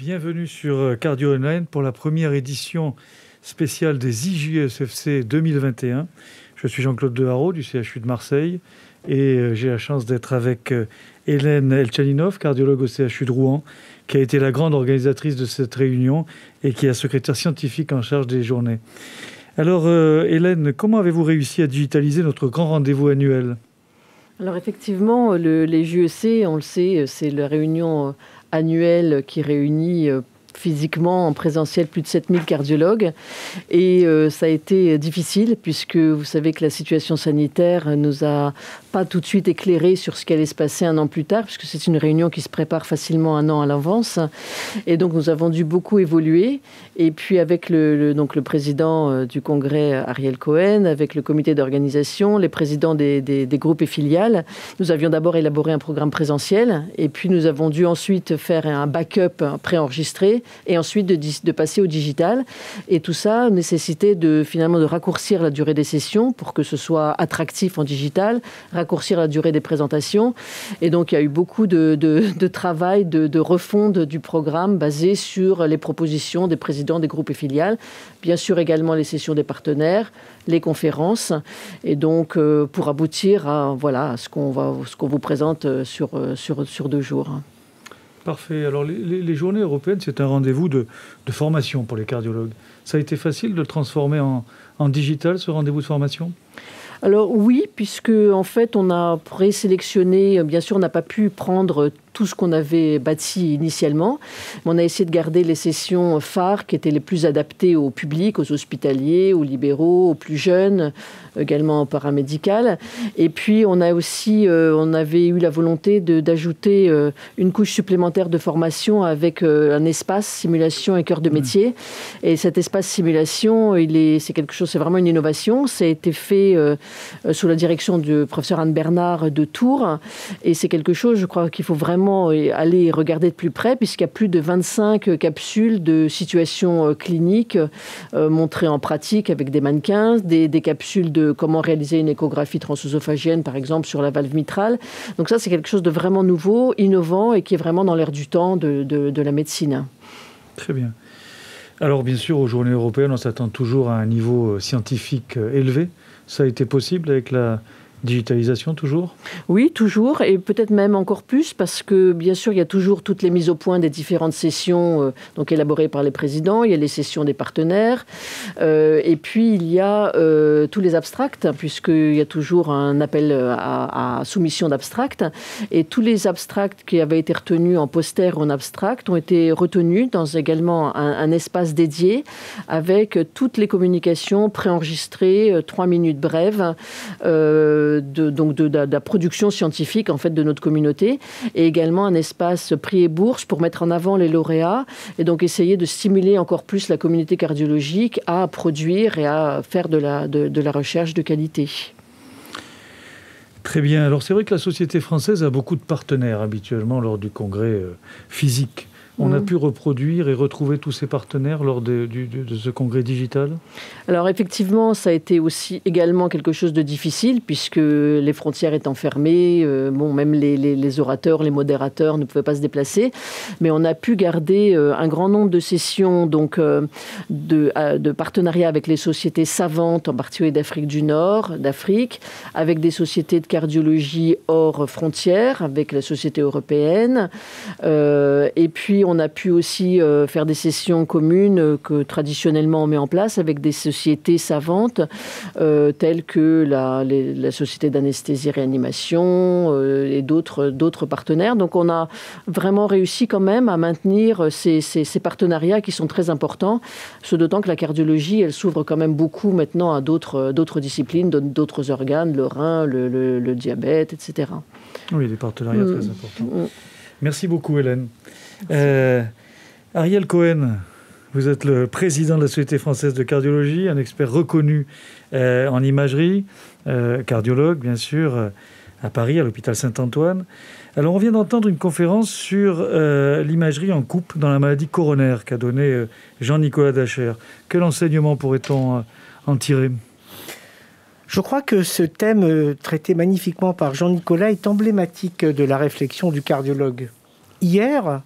Bienvenue sur Cardio Online pour la première édition spéciale des IJSFC 2021. Je suis Jean-Claude Deharrault du CHU de Marseille et j'ai la chance d'être avec Hélène Elchaninov, cardiologue au CHU de Rouen, qui a été la grande organisatrice de cette réunion et qui est la secrétaire scientifique en charge des journées. Alors Hélène, comment avez-vous réussi à digitaliser notre grand rendez-vous annuel ? Alors effectivement, les JEC, on le sait, c'est la réunion annuelle qui réunit physiquement, en présentiel, plus de 7000 cardiologues. Et ça a été difficile puisque vous savez que la situation sanitaire nous a pas tout de suite éclairé sur ce qui allait se passer un an plus tard, puisque c'est une réunion qui se prépare facilement un an à l'avance. Et donc nous avons dû beaucoup évoluer. Et puis avec le président du congrès, Ariel Cohen, avec le comité d'organisation, les présidents des groupes et filiales, nous avions d'abord élaboré un programme présentiel. Et puis nous avons dû ensuite faire un backup préenregistré et ensuite de passer au digital. Et tout ça nécessitait finalement de raccourcir la durée des sessions pour que ce soit attractif en digital, raccourcir la durée des présentations. Et donc, il y a eu beaucoup de travail, de refonte du programme basé sur les propositions des présidents des groupes et filiales. Bien sûr, également les sessions des partenaires, les conférences. Et donc, pour aboutir à ce qu'on vous présente sur 2 jours. Parfait. Alors, les journées européennes, c'est un rendez-vous de formation pour les cardiologues. Ça a été facile de le transformer en digital, ce rendez-vous de formation ? Alors oui, puisque en fait, on a présélectionné, bien sûr, on n'a pas pu prendre tout ce qu'on avait bâti initialement, mais on a essayé de garder les sessions phares qui étaient les plus adaptées au public, aux hospitaliers, aux libéraux, aux plus jeunes, également au paramédical. Et puis, on avait eu la volonté d'ajouter une couche supplémentaire de formation avec un espace simulation et cœur de métier. Et cet espace simulation, c'est vraiment une innovation. Ça a été fait sous la direction du professeur Anne Bernard de Tours. Et c'est quelque chose, je crois, qu'il faut vraiment aller regarder de plus près, puisqu'il y a plus de 25 capsules de situations cliniques montrées en pratique avec des mannequins, des capsules de comment réaliser une échographie transœsophagienne, par exemple, sur la valve mitrale. Donc ça, c'est quelque chose de vraiment nouveau, innovant et qui est vraiment dans l'air du temps de la médecine. Très bien. Alors, bien sûr, aux Journées européennes, on s'attend toujours à un niveau scientifique élevé. Ça a été possible avec la digitalisation, toujours ? Oui, toujours, et peut-être même encore plus, parce que, bien sûr, il y a toujours toutes les mises au point des différentes sessions donc élaborées par les présidents, il y a les sessions des partenaires, et puis il y a tous les abstracts, puisqu'il y a toujours un appel à soumission d'abstracts, et tous les abstracts qui avaient été retenus en poster ou en abstract ont été retenus dans également un espace dédié, avec toutes les communications préenregistrées, 3 minutes brèves, de la production scientifique en fait de notre communauté, et également un espace prix et bourse pour mettre en avant les lauréats et donc essayer de stimuler encore plus la communauté cardiologique à produire et à faire de la recherche de qualité. Très bien. Alors c'est vrai que la société française a beaucoup de partenaires habituellement lors du congrès physique. On a pu reproduire et retrouver tous ces partenaires lors de ce congrès digital ? Alors effectivement, ça a été aussi également quelque chose de difficile puisque les frontières étant fermées, même les orateurs, les modérateurs ne pouvaient pas se déplacer. Mais on a pu garder un grand nombre de sessions de partenariat avec les sociétés savantes, en particulier d'Afrique du Nord, d'Afrique, avec des sociétés de cardiologie hors frontières, avec la Société européenne. Et puis on a pu aussi faire des sessions communes que traditionnellement on met en place avec des sociétés savantes telles que la Société d'anesthésie-réanimation et d'autres partenaires. Donc on a vraiment réussi quand même à maintenir ces partenariats qui sont très importants, ce d'autant que la cardiologie, elle s'ouvre quand même beaucoup maintenant à d'autres disciplines, d'autres organes, le rein, le diabète, etc. Oui, des partenariats très importants. Merci beaucoup Hélène. Ariel Cohen, vous êtes le président de la Société française de cardiologie, un expert reconnu en imagerie, cardiologue bien sûr, à Paris, à l'hôpital Saint-Antoine. Alors on vient d'entendre une conférence sur l'imagerie en coupe dans la maladie coronaire qu'a donné Jean-Nicolas Dacher. Quel enseignement pourrait-on en tirer ? Je crois que ce thème traité magnifiquement par Jean-Nicolas est emblématique de la réflexion du cardiologue. Hier,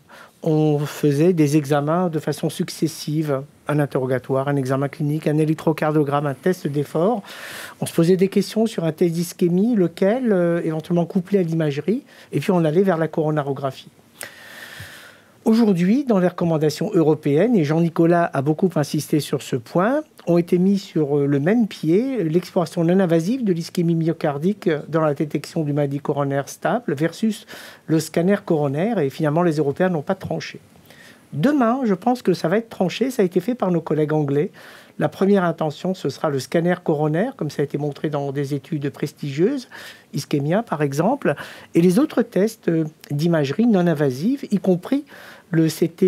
on faisait des examens de façon successive, un interrogatoire, un examen clinique, un électrocardiogramme, un test d'effort. On se posait des questions sur un test d'ischémie, lequel éventuellement couplé à l'imagerie, et puis on allait vers la coronarographie. Aujourd'hui, dans les recommandations européennes, et Jean-Nicolas a beaucoup insisté sur ce point, ont été mis sur le même pied l'exploration non invasive de l'ischémie myocardique dans la détection du maladie coronaire stable versus le scanner coronaire, et finalement les Européens n'ont pas tranché. Demain, je pense que ça va être tranché, ça a été fait par nos collègues anglais. La première intention, ce sera le scanner coronaire, comme ça a été montré dans des études prestigieuses, Ischemia par exemple, et les autres tests d'imagerie non invasive, y compris le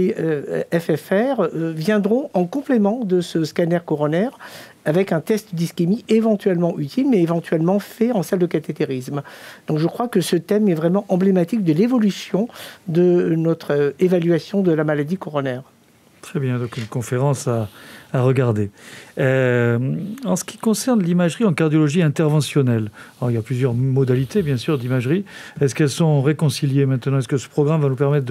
CT-FFR, viendront en complément de ce scanner coronaire avec un test d'ischémie éventuellement utile, mais éventuellement fait en salle de cathétérisme. Donc je crois que ce thème est vraiment emblématique de l'évolution de notre évaluation de la maladie coronaire. Très bien, donc une conférence à regarder. En ce qui concerne l'imagerie en cardiologie interventionnelle, alors il y a plusieurs modalités, bien sûr, d'imagerie. Est-ce qu'elles sont réconciliées maintenant? Est-ce que ce programme va nous permettre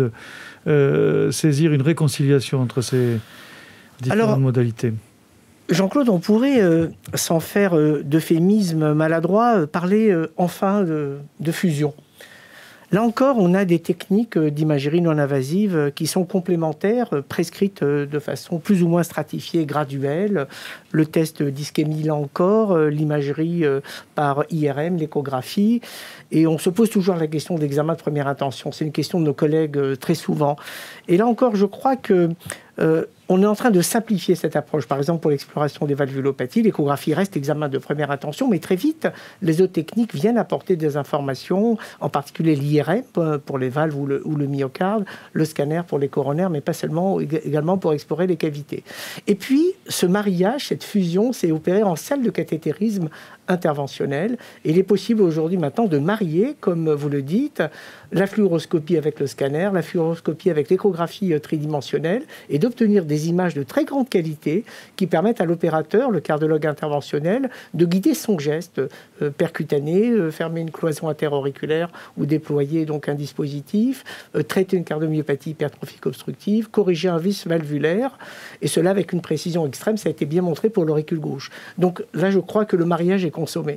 de saisir une réconciliation entre ces différentes modalités? Jean-Claude, on pourrait, sans faire d'euphémisme maladroit, parler enfin de fusion. Là encore, on a des techniques d'imagerie non invasive qui sont complémentaires, prescrites de façon plus ou moins stratifiée, graduelle. Le test d'ischémie, là encore, l'imagerie par IRM, l'échographie. Et on se pose toujours la question d'examen de première intention. C'est une question de nos collègues très souvent. Et là encore, je crois que on est en train de simplifier cette approche. Par exemple, pour l'exploration des valvulopathies, l'échographie reste examen de première intention, mais très vite, les autres techniques viennent apporter des informations, en particulier l'IRM pour les valves ou le myocarde, le scanner pour les coronaires, mais pas seulement, également pour explorer les cavités. Et puis, ce mariage, cette fusion, s'est opéré en salle de cathétérisme interventionnel. Et il est possible aujourd'hui maintenant de marier, comme vous le dites, la fluoroscopie avec le scanner, la fluoroscopie avec l'échographie tridimensionnelle, et d'obtenir des images de très grande qualité qui permettent à l'opérateur, le cardiologue interventionnel, de guider son geste percutané, fermer une cloison interauriculaire ou déployer donc un dispositif, traiter une cardiomyopathie hypertrophique obstructive, corriger un vice valvulaire, et cela avec une précision extrême. Ça a été bien montré pour l'auricule gauche. Donc là, je crois que le mariage est consommé.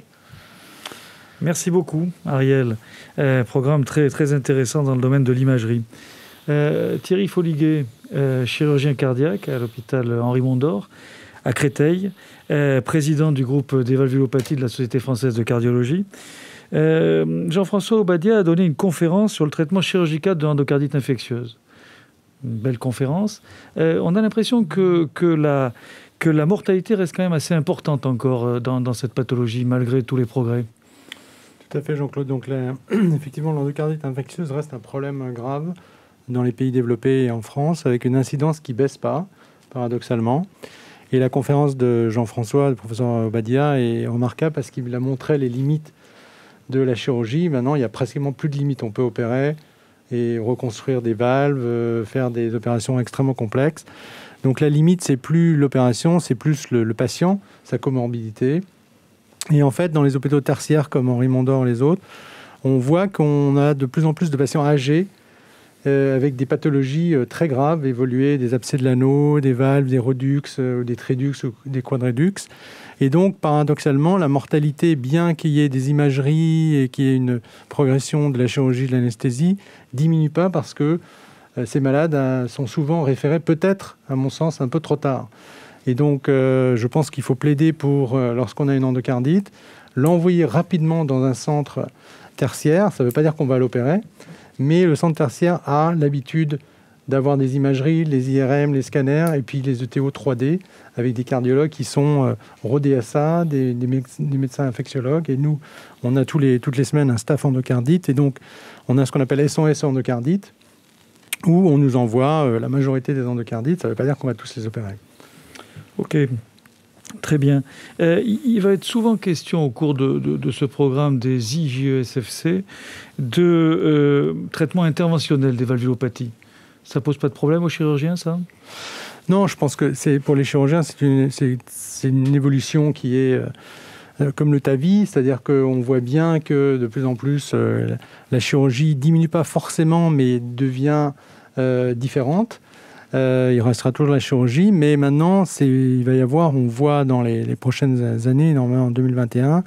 Merci beaucoup, Ariel. Programme très, très intéressant dans le domaine de l'imagerie. Thierry Foliguet, chirurgien cardiaque à l'hôpital Henri Mondor, à Créteil, président du groupe des valvulopathies de la Société française de cardiologie. Jean-François Obadia a donné une conférence sur le traitement chirurgical de l'endocardite infectieuse. Une belle conférence. On a l'impression que la mortalité reste quand même assez importante encore dans cette pathologie, malgré tous les progrès. Tout à fait, Jean-Claude. Donc, effectivement, l'endocardite infectieuse reste un problème grave dans les pays développés et en France, avec une incidence qui ne baisse pas, paradoxalement. Et la conférence de Jean-François, le professeur Obadia, est remarquable parce qu'il a montré les limites de la chirurgie. Maintenant, il n'y a pratiquement plus de limites. On peut opérer et reconstruire des valves, faire des opérations extrêmement complexes. Donc la limite, c'est plus l'opération, c'est plus le patient, sa comorbidité. Et en fait, dans les hôpitaux tertiaires comme Henri Mondor et les autres, on voit qu'on a de plus en plus de patients âgés avec des pathologies très graves, évoluées, des abcès de l'anneau, des valves, des reducs, des trédux ou des quadrédux. Et donc, paradoxalement, la mortalité, bien qu'il y ait des imageries et qu'il y ait une progression de la chirurgie, de l'anesthésie, diminue pas parce que ces malades sont souvent référés, peut-être, à mon sens, un peu trop tard. Et donc, je pense qu'il faut plaider pour, lorsqu'on a une endocardite, l'envoyer rapidement dans un centre tertiaire. Ça ne veut pas dire qu'on va l'opérer, mais le centre tertiaire a l'habitude d'avoir des imageries, les IRM, les scanners, et puis les ETO 3D, avec des cardiologues qui sont rodés à ça, des médecins infectiologues. Et nous, on a toutes les semaines un staff endocardite, et donc on a ce qu'on appelle SOS endocardite, où on nous envoie la majorité des endocardites. Ça ne veut pas dire qu'on va tous les opérer. Ok, très bien. Il va être souvent question au cours de ce programme des IJE-SFC de traitement interventionnel des valvulopathies. Ça pose pas de problème aux chirurgiens, ça? Non, je pense que pour les chirurgiens, c'est une évolution qui est comme le TAVI, c'est-à-dire qu'on voit bien que de plus en plus la chirurgie diminue pas forcément, mais devient différentes. Il restera toujours la chirurgie, mais maintenant, il va y avoir, on voit dans les prochaines années, normalement en 2021,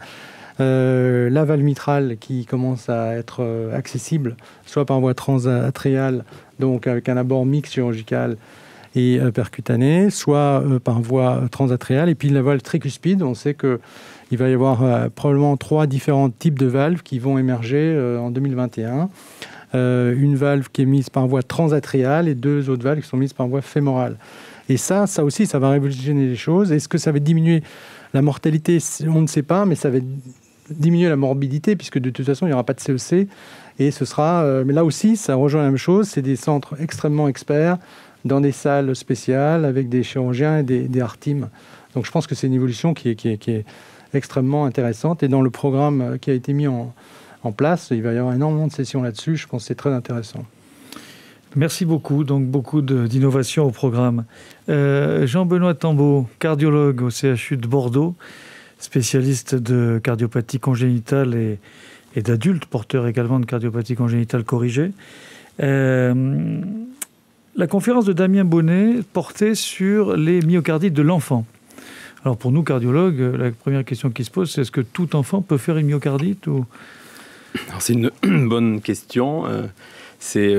la valve mitrale qui commence à être accessible, soit par voie transatriale, donc avec un abord mixte chirurgical et percutané, soit par voie transatriale. Et puis la valve tricuspide, on sait qu'il va y avoir probablement 3 différents types de valves qui vont émerger en 2021. Une valve qui est mise par voie transatriale et 2 autres valves qui sont mises par voie fémorale. Et ça aussi, ça va révolutionner les choses. Est-ce que ça va diminuer la mortalité? On ne sait pas, mais ça va diminuer la morbidité, puisque de toute façon, il n'y aura pas de CEC. Et ce sera... mais là aussi, ça rejoint la même chose. C'est des centres extrêmement experts, dans des salles spéciales, avec des chirurgiens et des art teams. Donc je pense que c'est une évolution qui est extrêmement intéressante. Et dans le programme qui a été mis en place, il va y avoir énormément de sessions là-dessus. Je pense que c'est très intéressant. Merci beaucoup. Donc beaucoup d'innovation au programme. Jean-Benoît Tambaud, cardiologue au CHU de Bordeaux, spécialiste de cardiopathie congénitale et d'adultes, porteur également de cardiopathie congénitale corrigée. La conférence de Damien Bonnet portait sur les myocardites de l'enfant. Alors pour nous, cardiologues, la première question qui se pose, c'est est-ce que tout enfant peut faire une myocardite ou... Alors, c'est une bonne question. C'est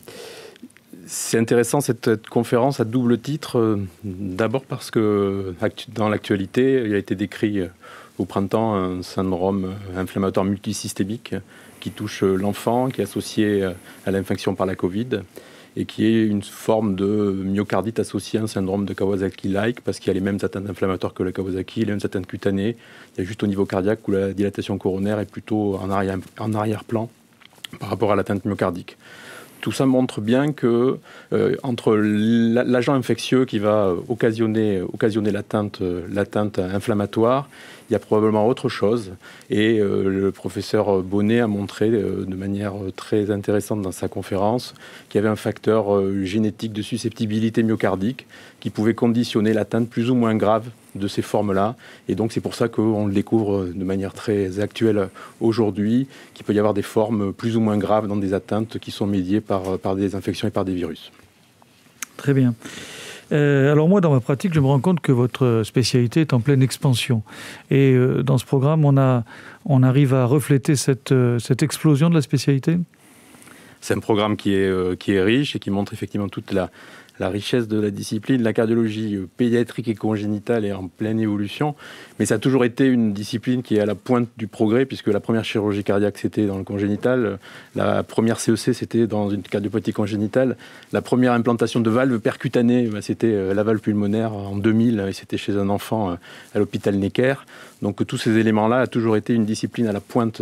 intéressant cette conférence à double titre. D'abord parce que dans l'actualité, il a été décrit au printemps un syndrome inflammatoire multisystémique qui touche l'enfant, qui est associé à l'infection par la Covid et qui est une forme de myocardite associée à un syndrome de Kawasaki-like, parce qu'il y a les mêmes atteintes inflammatoires que la Kawasaki, les mêmes atteintes cutanées. Il y a juste au niveau cardiaque où la dilatation coronaire est plutôt en arrière-plan par rapport à l'atteinte myocardique. Tout ça montre bien que entre l'agent infectieux qui va occasionner l'atteinte inflammatoire, il y a probablement autre chose. Et le professeur Bonnet a montré de manière très intéressante dans sa conférence qu'il y avait un facteur génétique de susceptibilité myocardique qui pouvait conditionner l'atteinte plus ou moins grave de ces formes-là. Et donc c'est pour ça qu'on le découvre de manière très actuelle aujourd'hui, qu'il peut y avoir des formes plus ou moins graves dans des atteintes qui sont médiées par des infections et par des virus. Très bien. Alors moi, dans ma pratique, je me rends compte que votre spécialité est en pleine expansion. Et dans ce programme, on arrive à refléter cette explosion de la spécialité ? C'est un programme qui est riche et qui montre effectivement toute la richesse de la discipline. La cardiologie pédiatrique et congénitale est en pleine évolution, mais ça a toujours été une discipline qui est à la pointe du progrès, puisque la première chirurgie cardiaque, c'était dans le congénital, la première CEC, c'était dans une cardiopathie congénitale, la première implantation de valve percutanée, c'était la valve pulmonaire en 2000, et c'était chez un enfant à l'hôpital Necker. Donc tous ces éléments-là a toujours été une discipline à la pointe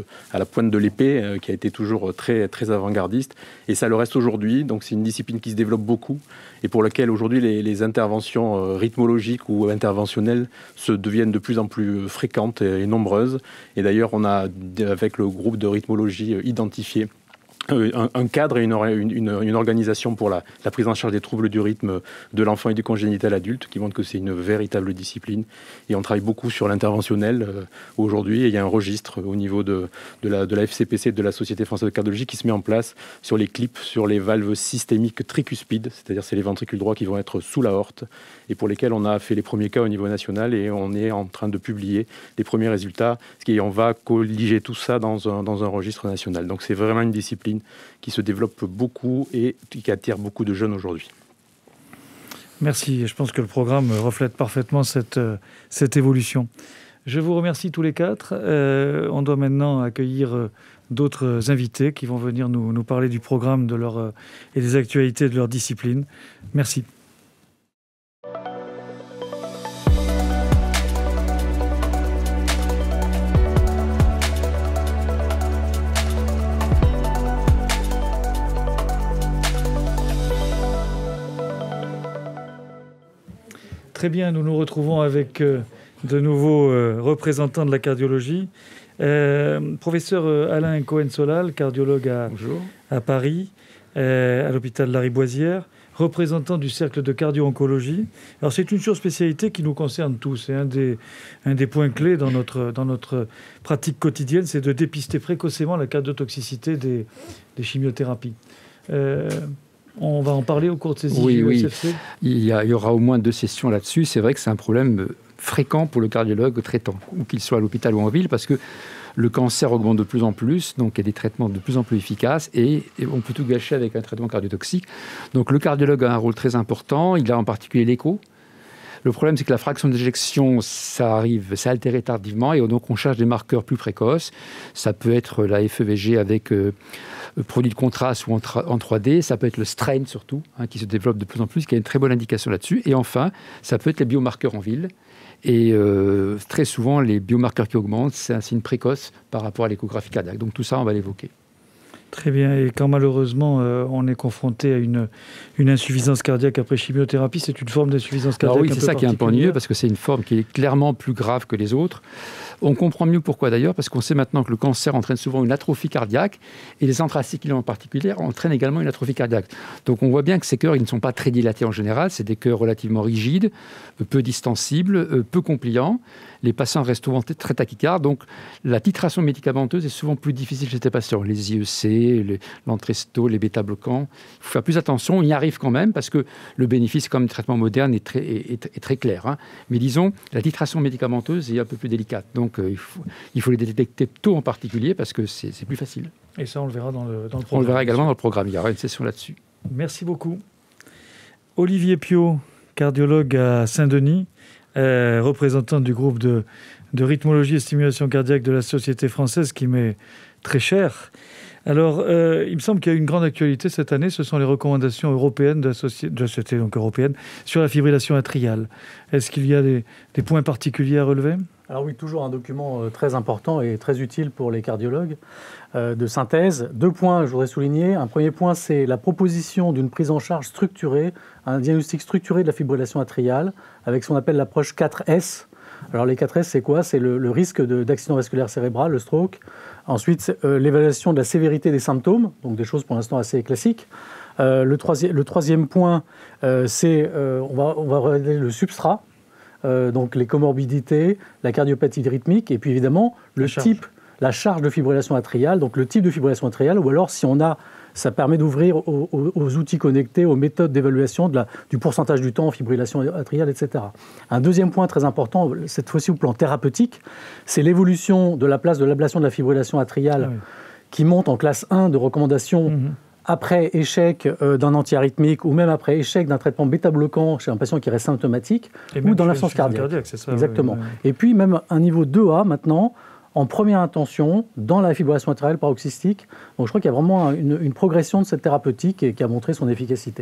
de l'épée, qui a été toujours très, très avant-gardiste, et ça le reste aujourd'hui. Donc c'est une discipline qui se développe beaucoup, et pour laquelle aujourd'hui les interventions rythmologiques ou interventionnelles deviennent de plus en plus fréquentes et nombreuses. Et d'ailleurs, on a, avec le groupe de rythmologie, identifié un cadre et une organisation pour la prise en charge des troubles du rythme de l'enfant et du congénital adulte, qui montre que c'est une véritable discipline. Et on travaille beaucoup sur l'interventionnel aujourd'hui, et il y a un registre au niveau de la FCPC, de la Société française de cardiologie, qui se met en place sur les clips, sur les valves systémiques tricuspides, c'est-à-dire c'est les ventricules droits qui vont être sous l'aorte, et pour lesquels on a fait les premiers cas au niveau national, et on est en train de publier les premiers résultats, et on va colliger tout ça dans un registre national. Donc c'est vraiment une discipline qui se développe beaucoup et qui attire beaucoup de jeunes aujourd'hui. Merci. Je pense que le programme reflète parfaitement cette évolution. Je vous remercie tous les quatre. On doit maintenant accueillir d'autres invités qui vont venir nous parler du programme et des actualités de leur discipline. Merci. Très bien, nous nous retrouvons avec de nouveaux représentants de la cardiologie. Professeur Alain Cohen-Solal, cardiologue à Paris, à l'hôpital Lariboisière, représentant du cercle de cardio-oncologie. Alors c'est une surspécialité qui nous concerne tous. C'est un des points clés dans notre pratique quotidienne, c'est de dépister précocement la cardiotoxicité des chimiothérapies. On va en parler au cours de ces IGE-SFC. Il y aura au moins 2 sessions là-dessus. C'est vrai que c'est un problème fréquent pour le cardiologue traitant, ou qu'il soit à l'hôpital ou en ville, parce que le cancer augmente de plus en plus, donc il y a des traitements de plus en plus efficaces, et on peut tout gâcher avec un traitement cardiotoxique. Donc le cardiologue a un rôle très important, il a en particulier l'écho. Le problème, c'est que la fraction d'éjection, ça altérer tardivement, et donc on cherche des marqueurs plus précoces. Ça peut être la FEVG avec produit de contraste ou en 3D, ça peut être le strain surtout, qui se développe de plus en plus, qui a une très bonne indication là-dessus. Et enfin, ça peut être les biomarqueurs en ville. Et très souvent, les biomarqueurs qui augmentent, c'est un signe précoce par rapport à l'échographie cardiaque. Donc tout ça, on va l'évoquer. Très bien. Et quand malheureusement on est confronté à une insuffisance cardiaque après chimiothérapie, c'est une forme d'insuffisance cardiaque. Alors oui, c'est ça qui est un peu ennuyeux, parce que c'est une forme qui est clairement plus grave que les autres. On comprend mieux pourquoi d'ailleurs, parce qu'on sait maintenant que le cancer entraîne souvent une atrophie cardiaque, et les anthracyclines en particulier entraînent également une atrophie cardiaque. Donc on voit bien que ces cœurs, ils ne sont pas très dilatés en général, c'est des cœurs relativement rigides, peu distensibles, peu compliants. Les patients restent souvent très tachycardes, donc la titration médicamenteuse est souvent plus difficile chez ces patients. Les IEC, l'Entresto, les bêta-bloquants, il faut faire plus attention, on y arrive quand même, parce que le bénéfice comme traitement moderne est très clair. Mais disons, la titration médicamenteuse est un peu plus délicate, donc il faut les détecter tôt en particulier, parce que c'est plus facile. Et ça, on le verra dans le programme. On le verra également dans le programme, il y aura une session là-dessus. Merci beaucoup. Olivier Piot, cardiologue à Saint-Denis, représentant du groupe de rythmologie et stimulation cardiaque de la Société française, qui m'est très cher. Alors, il me semble qu'il y a une grande actualité cette année, ce sont les recommandations européennes de la Société européenne sur la fibrillation atriale. Est-ce qu'il y a des points particuliers à relever ? Alors oui, toujours un document très important et très utile pour les cardiologues de synthèse. 2 points, je voudrais souligner. Un premier point, c'est la proposition d'une prise en charge structurée, un diagnostic structuré de la fibrillation atriale, avec ce qu'on appelle l'approche 4S. Alors les 4S, c'est quoi ? C'est le risque d'accident vasculaire cérébral, le stroke. Ensuite, l'évaluation de la sévérité des symptômes, donc des choses pour l'instant assez classiques. Le troisième point, c'est on va regarder le substrat. Donc les comorbidités, la cardiopathie rythmique, et puis évidemment la charge de fibrillation atriale, donc le type de fibrillation atriale, ou alors si on a, ça permet d'ouvrir aux outils connectés, aux méthodes d'évaluation du pourcentage du temps en fibrillation atriale, etc. Un deuxième point très important, cette fois-ci au plan thérapeutique, c'est l'évolution de la place de l'ablation de la fibrillation atriale qui monte en classe 1 de recommandation après échec d'un antiarythmique ou même après échec d'un traitement bêta-bloquant chez un patient qui reste symptomatique ou dans l'absence cardiaque. C'est ça, exactement. Et puis même un niveau 2A maintenant, en première intention, dans la fibrillation atriale paroxystique. Donc je crois qu'il y a vraiment une progression de cette thérapeutique et qui a montré son efficacité.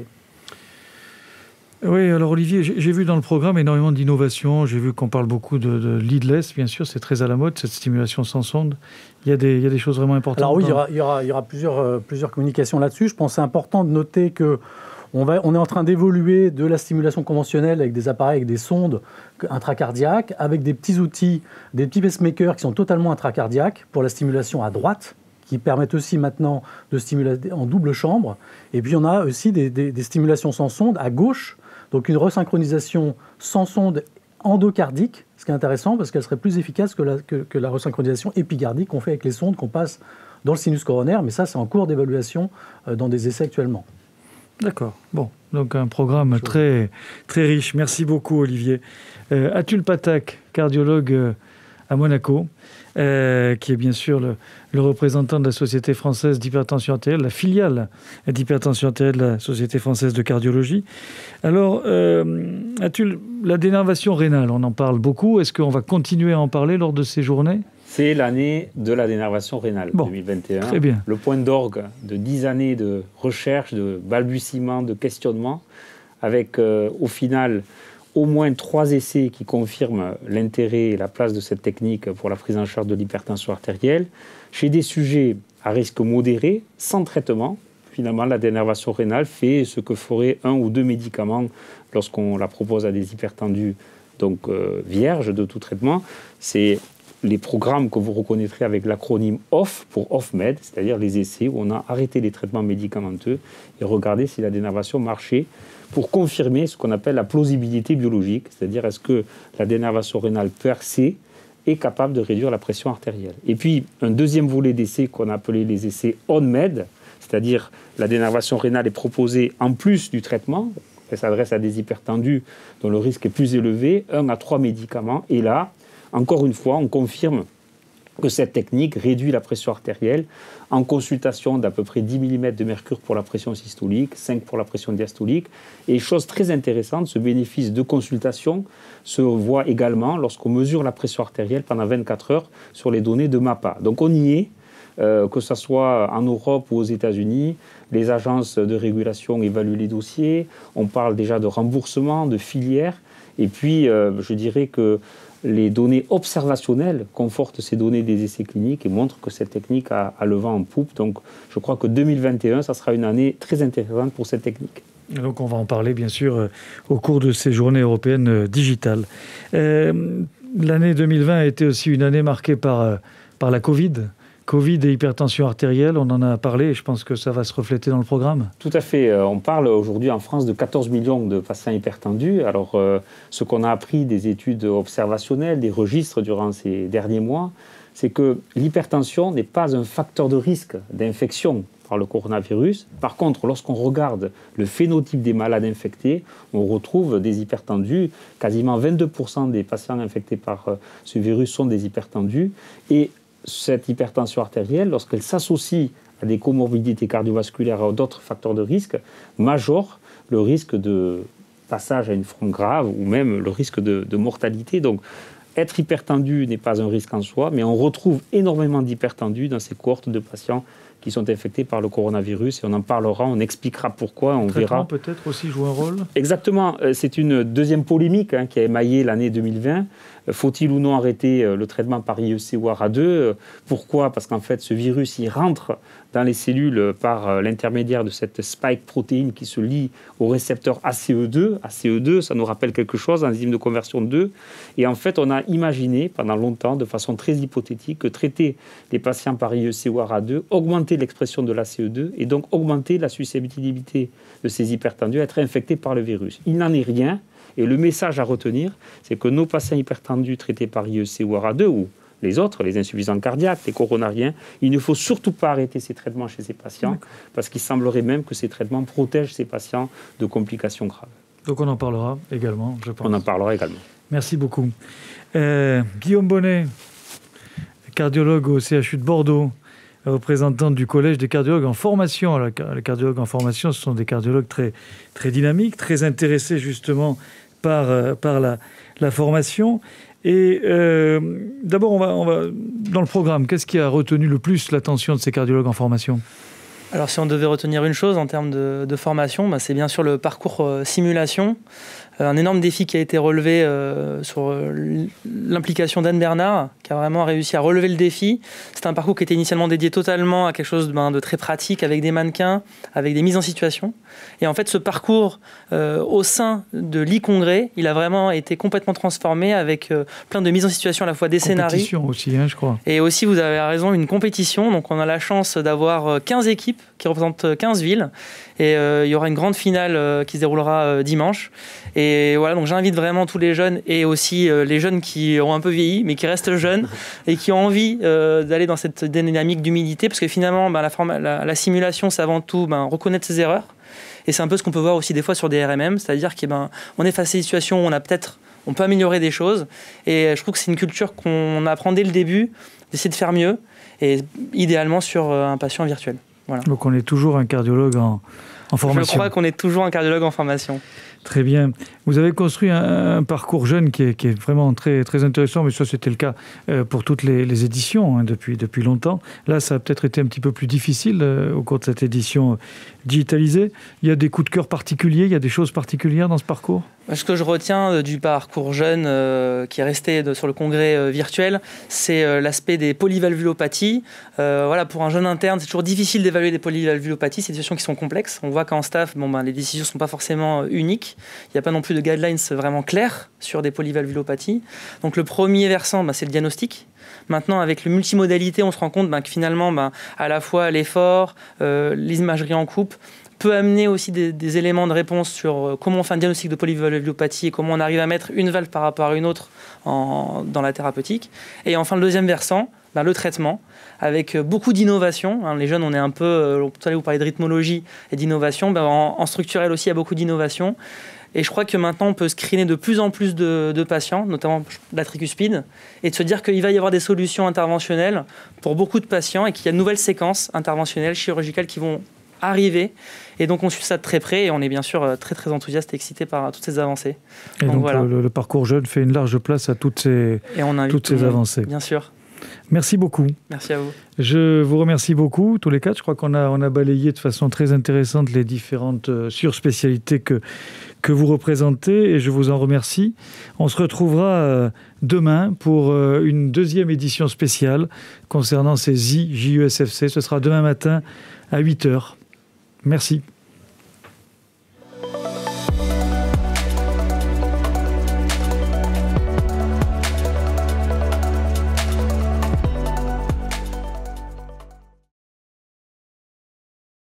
Oui, alors Olivier, j'ai vu dans le programme énormément d'innovations. J'ai vu qu'on parle beaucoup de leadless, bien sûr, c'est très à la mode, cette stimulation sans sonde. Il y a des choses vraiment importantes. Alors oui, il y aura plusieurs communications là-dessus. Je pense que c'est important de noter que on est en train d'évoluer de la stimulation conventionnelle avec des appareils, avec des sondes intracardiaques, avec des petits outils, des petits pacemakers qui sont totalement intracardiaques pour la stimulation à droite, qui permettent aussi maintenant de stimuler en double chambre. Et puis on a aussi des stimulations sans sonde à gauche, donc une resynchronisation sans sonde endocardique, ce qui est intéressant parce qu'elle serait plus efficace que la resynchronisation épicardique qu'on fait avec les sondes qu'on passe dans le sinus coronaire, mais ça c'est en cours d'évaluation dans des essais actuellement. D'accord. Bon, donc un programme très, très riche. Merci beaucoup Olivier. Atul Pathak, cardiologue à Monaco, qui est bien sûr le représentant de la Société française d'hypertension artérielle, la filiale d'hypertension artérielle de la Société française de cardiologie. Alors, Atul, la dénervation rénale, on en parle beaucoup. Est-ce qu'on va continuer à en parler lors de ces journées ? C'est l'année de la dénervation rénale, 2021. Très bien. Le point d'orgue de 10 années de recherche, de balbutiement, de questionnement, avec au final au moins 3 essais qui confirment l'intérêt et la place de cette technique pour la prise en charge de l'hypertension artérielle. Chez des sujets à risque modéré, sans traitement, finalement la dénervation rénale fait ce que ferait 1 ou 2 médicaments lorsqu'on la propose à des hypertendus donc vierges de tout traitement. C'est les programmes que vous reconnaîtrez avec l'acronyme OFF pour OFF-MED, c'est-à-dire les essais où on a arrêté les traitements médicamenteux et regardé si la dénervation marchait pour confirmer ce qu'on appelle la plausibilité biologique, c'est-à-dire est-ce que la dénervation rénale percée est capable de réduire la pression artérielle. Et puis un deuxième volet d'essais qu'on a appelé les essais ON-MED, c'est-à-dire la dénervation rénale est proposée en plus du traitement. Elle s'adresse à des hypertendus dont le risque est plus élevé, 1 à 3 médicaments. Et là, encore une fois, on confirme que cette technique réduit la pression artérielle en consultation d'à peu près 10 mm de mercure pour la pression systolique, 5 pour la pression diastolique. Et chose très intéressante, ce bénéfice de consultation se voit également lorsqu'on mesure la pression artérielle pendant 24 heures sur les données de MAPA. Donc on y est, que ce soit en Europe ou aux États-Unis, les agences de régulation évaluent les dossiers, on parle déjà de remboursement, de filière, et puis je dirais que les données observationnelles confortent ces données des essais cliniques et montrent que cette technique a le vent en poupe. Donc je crois que 2021, ça sera une année très intéressante pour cette technique. Et donc on va en parler bien sûr au cours de ces journées européennes digitales. L'année 2020 a été aussi une année marquée par la Covid et hypertension artérielle, on en a parlé et je pense que ça va se refléter dans le programme. Tout à fait. On parle aujourd'hui en France de 14 millions de patients hypertendus. Alors, ce qu'on a appris des études observationnelles, des registres durant ces derniers mois, c'est que l'hypertension n'est pas un facteur de risque d'infection par le coronavirus. Par contre, lorsqu'on regarde le phénotype des malades infectés, on retrouve des hypertendus. Quasiment 22% des patients infectés par ce virus sont des hypertendus. Et cette hypertension artérielle, lorsqu'elle s'associe à des comorbidités cardiovasculaires ou d'autres facteurs de risque, majore le risque de passage à une forme grave ou même le risque de mortalité. Donc, être hypertendu n'est pas un risque en soi, mais on retrouve énormément d'hypertendus dans ces cohortes de patients qui sont infectés par le coronavirus. Et on en parlera, on expliquera pourquoi, on verra. Le traitement peut-être aussi joue un rôle ? Exactement. C'est une deuxième polémique qui a émaillé l'année 2020. Faut-il ou non arrêter le traitement par IEC ou ARA2 ? Pourquoi ? Parce qu'en fait, ce virus, il rentre dans les cellules par l'intermédiaire de cette spike protéine qui se lie au récepteur ACE2. ACE2, ça nous rappelle quelque chose, enzyme de conversion 2. Et en fait, on a imaginé pendant longtemps, de façon très hypothétique, que traiter les patients par IEC ou ARA2 augmentait l'expression de l'ACE2 et donc augmentait la susceptibilité de ces hypertendus à être infectés par le virus. Il n'en est rien. Et le message à retenir, c'est que nos patients hypertendus traités par IEC ou ARA2, ou les autres, les insuffisants cardiaques, les coronariens, il ne faut surtout pas arrêter ces traitements chez ces patients, parce qu'il semblerait même que ces traitements protègent ces patients de complications graves. Donc on en parlera également, je pense. On en parlera également. Merci beaucoup. Guillaume Bonnet, cardiologue au CHU de Bordeaux, représentant du Collège des cardiologues en formation. Alors, les cardiologues en formation, ce sont des cardiologues très, très dynamiques, très intéressés justement par la formation. Et d'abord, on va dans le programme, qu'est-ce qui a retenu le plus l'attention de ces cardiologues en formation ? Alors si on devait retenir une chose en termes de formation, c'est bien sûr le parcours simulation. Un énorme défi qui a été relevé sur l'implication d'Anne Bernard, qui a vraiment réussi à relever le défi. C'était un parcours qui était initialement dédié totalement à quelque chose de très pratique, avec des mannequins, avec des mises en situation. Et en fait, ce parcours au sein de l'e-congrès, il a vraiment été complètement transformé avec plein de mises en situation à la fois des scénarios. Compétition aussi, je crois. Et aussi, vous avez raison, une compétition. Donc on a la chance d'avoir 15 équipes qui représentent 15 villes. Et il y aura une grande finale qui se déroulera dimanche. Et voilà, donc j'invite vraiment tous les jeunes et aussi les jeunes qui ont un peu vieilli, mais qui restent jeunes et qui ont envie d'aller dans cette dynamique d'humilité, parce que finalement, la simulation, c'est avant tout reconnaître ses erreurs. Et c'est un peu ce qu'on peut voir aussi des fois sur des RMM, c'est-à-dire qu'on est face à des situations où on peut améliorer des choses. Et je trouve que c'est une culture qu'on apprend dès le début, d'essayer de faire mieux, et idéalement sur un patient virtuel. Voilà. Donc on est toujours un cardiologue en formation. Je crois qu'on est toujours un cardiologue en formation. Très bien. Vous avez construit un parcours jeune qui est vraiment très, très intéressant, mais ça c'était le cas pour toutes les éditions depuis longtemps. Là, ça a peut-être été un petit peu plus difficile au cours de cette édition digitalisée. Il y a des coups de cœur particuliers, il y a des choses particulières dans ce parcours ? Ce que je retiens du parcours jeune qui est resté sur le congrès virtuel, c'est l'aspect des polyvalvulopathies. Pour un jeune interne, c'est toujours difficile d'évaluer des polyvalvulopathies. C'est des situations qui sont complexes. On voit qu'en staff, les décisions ne sont pas forcément uniques. Il n'y a pas non plus de guidelines vraiment clairs sur des polyvalvulopathies. Donc le premier versant, c'est le diagnostic. Maintenant, avec le multimodalité, on se rend compte que finalement, à la fois l'effort, l'imagerie en coupe, peut amener aussi des éléments de réponse sur comment on fait un diagnostic de polyvalvulopathie et comment on arrive à mettre une valve par rapport à une autre dans la thérapeutique. Et enfin, le deuxième versant, vers le traitement, avec beaucoup d'innovation. Hein, les jeunes, on est un peu... tout à l'heure, vous parlez de rythmologie et d'innovation. En structurel aussi, il y a beaucoup d'innovation. Et je crois que maintenant, on peut screener de plus en plus de patients, notamment de la tricuspide, et de se dire qu'il va y avoir des solutions interventionnelles pour beaucoup de patients et qu'il y a de nouvelles séquences interventionnelles, chirurgicales qui vont arriver. Et donc, on suit ça de très près et on est bien sûr très, très enthousiaste et excité par toutes ces avancées. Et donc voilà. le parcours jeune fait une large place à toutes ces avancées. Bien sûr. Merci beaucoup. Merci à vous. Je vous remercie beaucoup, tous les quatre. Je crois qu'on a balayé de façon très intéressante les différentes surspécialités que vous représentez et je vous en remercie. On se retrouvera demain pour une deuxième édition spéciale concernant ces JESFC. Ce sera demain matin à 8h. Merci.